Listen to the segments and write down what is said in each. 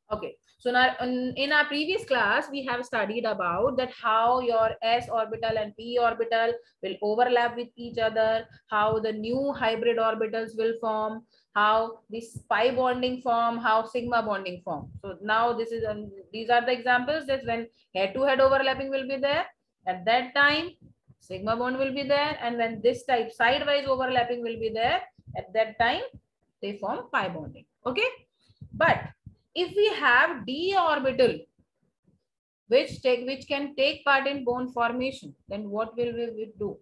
Okay, so now in our previous class, we have studied about that how your s orbital and p orbital will overlap with each other, how the new hybrid orbitals will form, how this pi bonding form, how sigma bonding form. So now this is these are the examples that when head-to-head overlapping will be there, at that time sigma bond will be there, and when this type sidewise overlapping will be there, at that time they form pi bonding. Okay, but if we have d orbital which can take part in bond formation, then what will we do?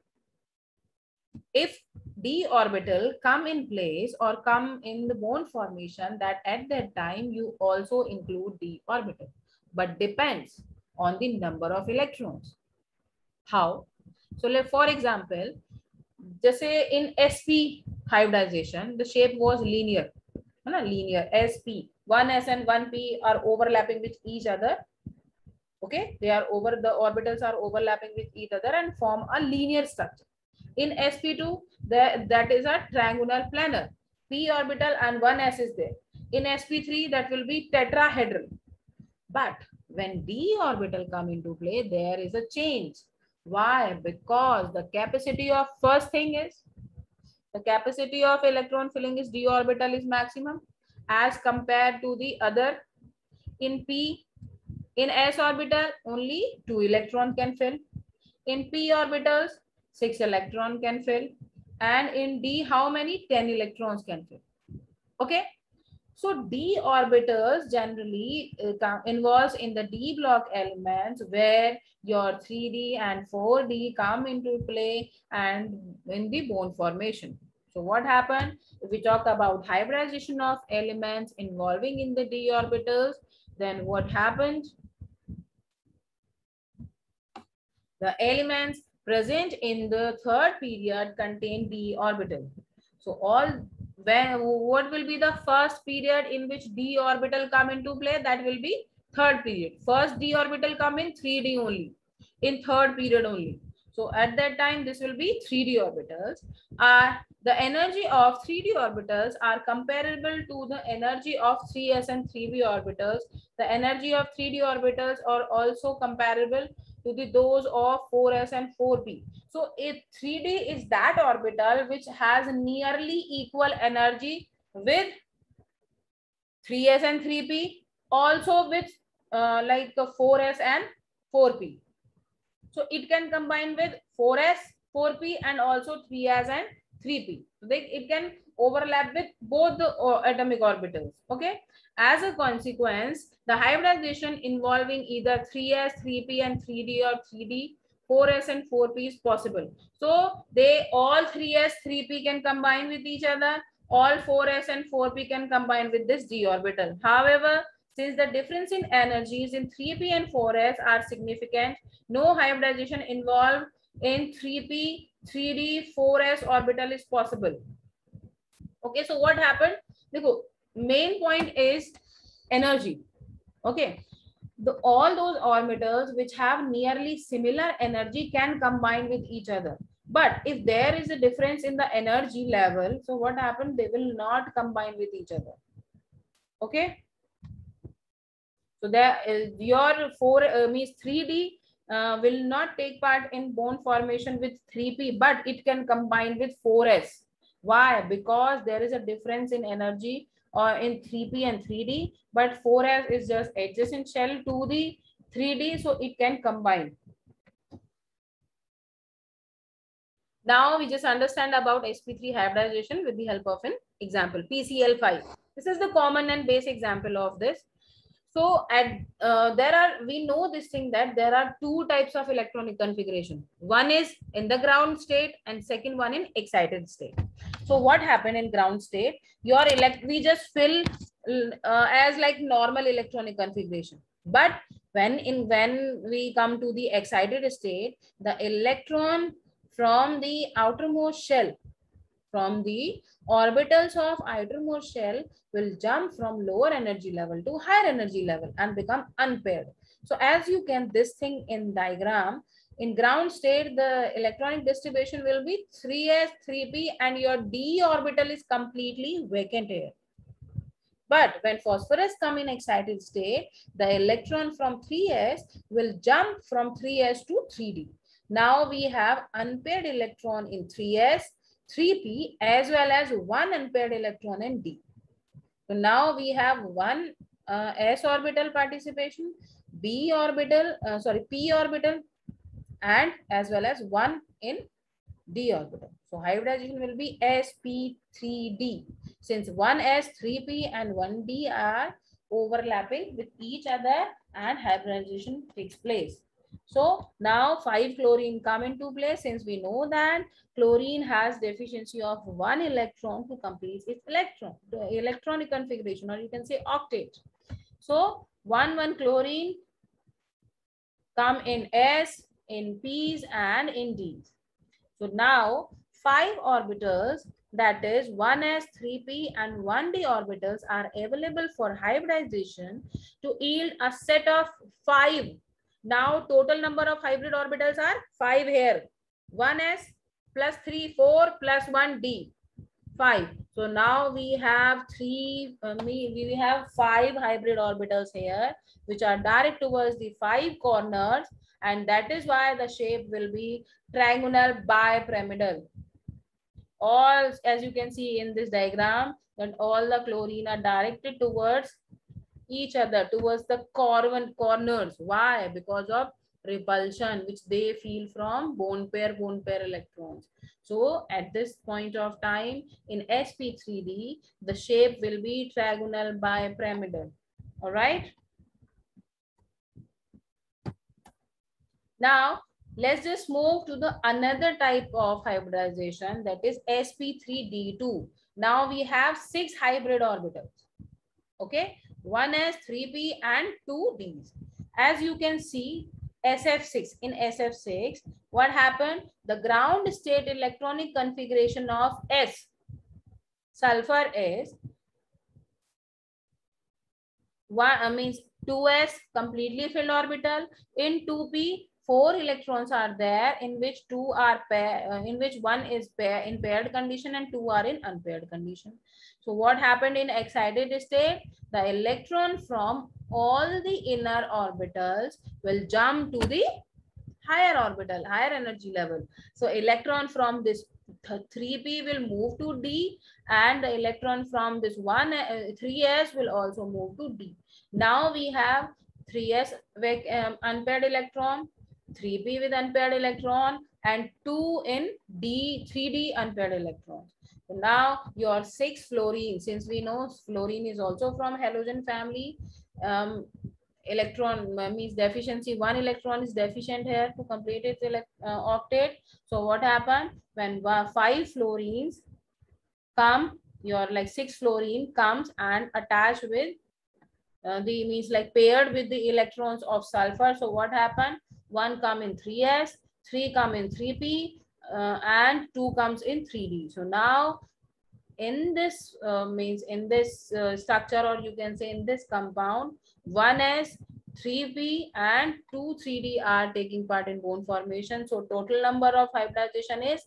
If d orbital come in place or come in the bond formation, that at that time you also include d orbital, but depends on the number of electrons. How? So for example, just say in sp hybridization, the shape was linear. Linear sp, one s and one p are overlapping with each other. Okay, they are over, the orbitals are overlapping with each other and form a linear structure. In sp2, that is a triangular planar, p orbital and one s is there. In sp3, that will be tetrahedral. But when d orbital come into play, there is a change. Why? Because the capacity of first thing is, the capacity of electron filling is d orbital is maximum as compared to the other. In p, in s orbital, only 2 electron can fill. In p orbitals, 6 electron can fill. And in d, how many? 10 electrons can fill. Okay. So d orbitals generally involves in the d block elements where your 3d and 4d come into play and in the bone formation. So what happened? If we talk about hybridization of elements involving in the d orbitals, then what happened? The elements present in the third period contain d orbital. So what will be the first period in which d orbital come into play? That will be third period. First d orbital come in 3d only, in third period only. So at that time, this will be 3d orbitals. The energy of 3d orbitals are comparable to the energy of 3s and 3p orbitals. The energy of 3d orbitals are also comparable to those of 4s and 4p. So if 3d is that orbital which has nearly equal energy with 3s and 3p, also with like 4s and 4p. So it can combine with 4s, 4p and also 3s and 3p. So it can overlap with both the atomic orbitals. Okay. As a consequence, the hybridization involving either 3s, 3p and 3d or 3d, 4s and 4p is possible. So they all 3s, 3p can combine with each other. All 4s and 4p can combine with this d orbital. However, since the difference in energies in 3p and 4s are significant, no hybridization involved in 3p, 3d, 4s orbital is possible. Okay, so what happened? The main point is energy. Okay, all those orbitals which have nearly similar energy can combine with each other. But if there is a difference in the energy level, so what happened? They will not combine with each other. Okay. So there is your 4 means 3D will not take part in bone formation with 3P, but it can combine with 4S. Why? Because there is a difference in energy in 3P and 3D, but 4S is just adjacent shell to the 3D, so it can combine. Now we just understand about sp3 hybridization with the help of an example, PCl5. This is the common and base example of this. So we know this thing that there are two types of electronic configuration. One is in the ground state and second one in excited state. So what happened in ground state? We just fill as like normal electronic configuration. But when we come to the excited state, the electron from the outermost shell, from the orbitals of outermost shell will jump from lower energy level to higher energy level and become unpaired. So as you can this thing in diagram, in ground state, the electronic distribution will be 3s, 3p and your d orbital is completely vacant here. But when phosphorus come in excited state, the electron from 3s will jump from 3s to 3d. Now we have unpaired electron in 3s, 3p, as well as one unpaired electron in d. So now we have one s orbital participation, p orbital, and as well as one in d orbital. So hybridization will be sp3d. Since one s, 3p, and one d are overlapping with each other, and hybridization takes place. So now 5 chlorine come into play, since we know that chlorine has deficiency of one electron to complete its electronic configuration, or you can say octet. So 1 chlorine come in S, in P's, and in D's. So now 5 orbitals, that is 1s, 3p, and 1d orbitals are available for hybridization to yield a set of 5. Now total number of hybrid orbitals are 5 here. 1s plus 3, 4 plus 1d, 5. So now we have we have 5 hybrid orbitals here, which are direct towards the 5 corners, and that is why the shape will be triangular bipyramidal. All, as you can see in this diagram, that all the chlorine are directed towards each other, towards the corners. Why? Because of repulsion which they feel from bone pair electrons. So at this point of time in sp3d, the shape will be trigonal bipyramidal. All right. Now let's just move to the another type of hybridization, that is sp3d2. Now we have 6 hybrid orbitals. Okay, 1s, 3p, and 2ds. As you can see, SF6, in SF6, what happened? The ground state electronic configuration of S, sulfur is means 2s completely filled orbital. In 2p, 4 electrons are there, in which 2 are in which 1 is in paired condition and 2 are in unpaired condition. So what happened in excited state? The electron from all the inner orbitals will jump to the higher orbital, higher energy level. So electron from this 3p will move to d, and the electron from this 3s will also move to d. Now we have 3s with unpaired electron, 3p with unpaired electron, and 2 in d, 3d unpaired electrons. So now your 6 fluorine, since we know fluorine is also from halogen family, electron means deficiency, 1 electron is deficient here to complete its octet. So what happened when 5 fluorines come, your like 6 fluorine comes and attach with the means like paired with the electrons of sulfur. So what happened? 1 come in 3s, 3 come in 3p, and 2 comes in 3d. So now in this means in this structure, or you can say in this compound, 1s, 3p, and 2 3d are taking part in bone formation. So total number of hybridization is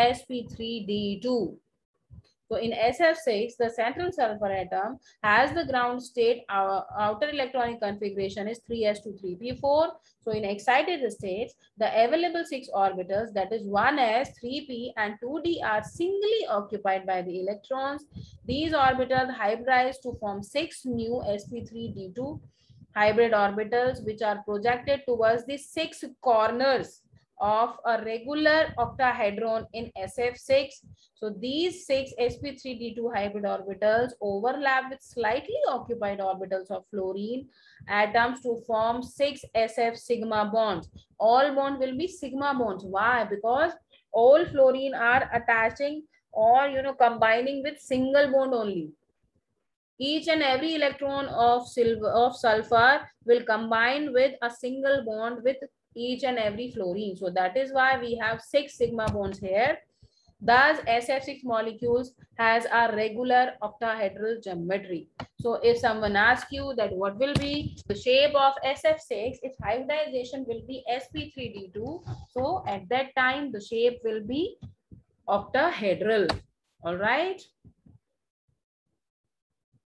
sp3d2. So in SF6, the central sulfur atom has the ground state, outer electronic configuration is 3s to 3p4. So in excited states, the available 6 orbitals, that is 1s, 3p, and 2d are singly occupied by the electrons. These orbitals hybridize to form 6 new sp3d2 hybrid orbitals, which are projected towards the 6 corners of a regular octahedron in SF6. So these 6 sp3d2 hybrid orbitals overlap with slightly occupied orbitals of fluorine atoms to form 6 SF sigma bonds. All bonds will be sigma bonds. Why? Because all fluorine are attaching or combining with single bond only. Each and every electron of sulfur will combine with a single bond with each and every fluorine. So that is why we have 6 sigma bonds here. Thus, SF6 molecules has a regular octahedral geometry. So if someone asks you that what will be the shape of SF6, its hybridization will be sp3d2. So at that time, the shape will be octahedral. All right.